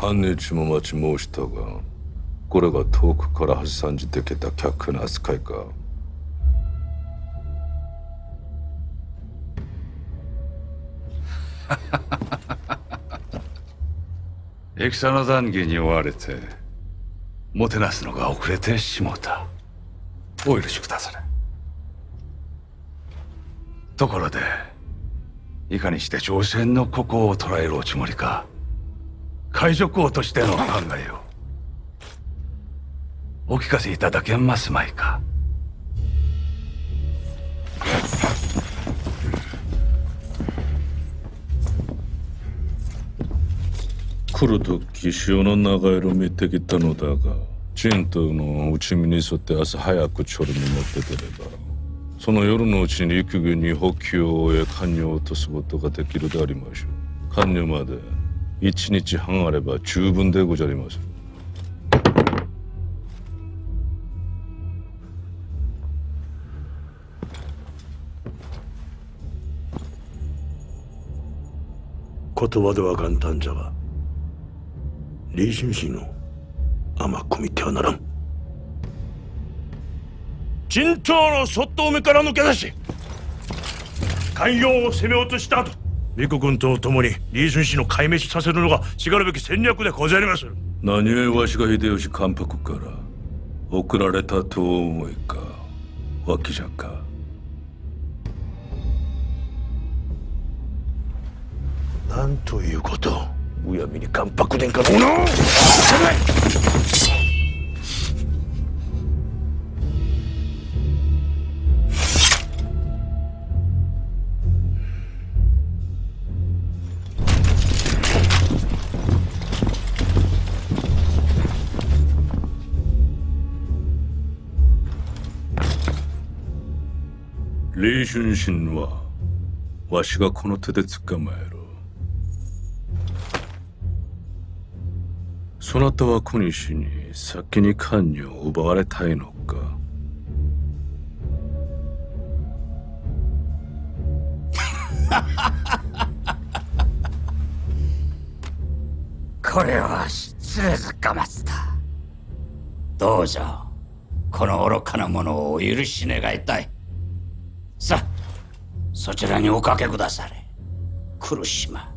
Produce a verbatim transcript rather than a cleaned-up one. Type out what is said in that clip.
半日も待ち申したが、これが遠くから発散じてきた客の扱いか。 戦の談義に追われてもてなすのが遅れてしもうた。お許しくだされ。ところでいかにして朝鮮のここを捕らえるおつもりか。海賊王としての考えをお聞かせいただけますまいか。 来るとき潮の流れを見てきたのだが、陳東の内海に沿って朝早くチョルに持って出れば、その夜のうちに陸軍に補給を終え艦女を落とすことができるでありましょう。艦女まで一日半あれば十分でござります。 言葉では簡単じゃが、李春氏の甘く見てはならん。陳東のそっと目から抜け出し艦陽を攻め落とした後、美国軍と共に李春氏の壊滅させるのがしかるべき戦略でございます。 何故わしが秀吉関白から送られたとお思いか、脇じゃか。 なんということ。むやみに関白殿下の者を李春心はわしがこの手で捕まえる。そなたは小西に先に官女を奪われたいのか。 これは失礼ずかまつた。どうぞこの愚かな者をお許し願いたい。さあそちらにおかけくだされ。来島。